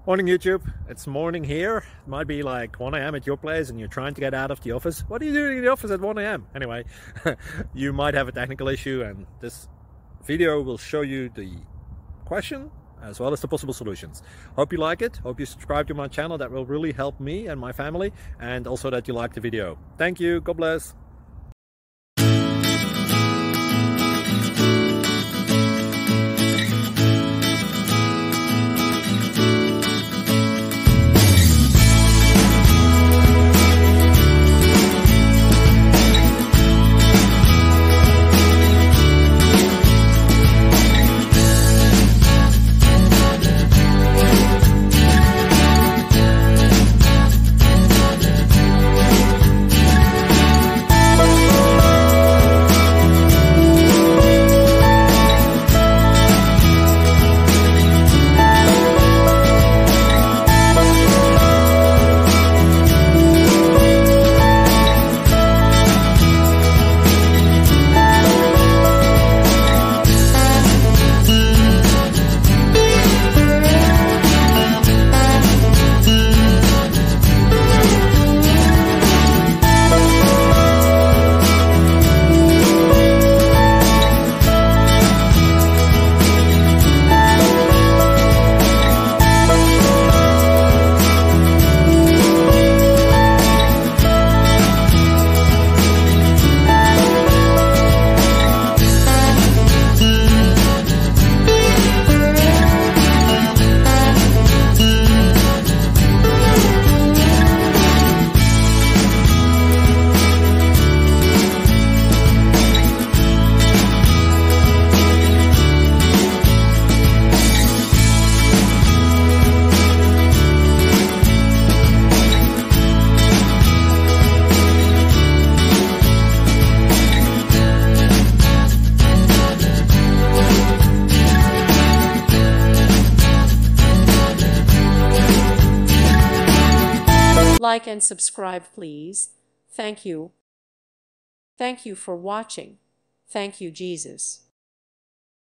Morning YouTube, it's morning here. It might be like 1 a.m. at your place and you're trying to get out of the office. What are you doing in the office at 1 a.m? Anyway, you might have a technical issue and this video will show you the question as well as the possible solutions. Hope you like it, hope you subscribe to my channel. That will really help me and my family, and also that you like the video. Thank you, God bless. Like and subscribe, please. Thank you. Thank you for watching. Thank you, Jesus.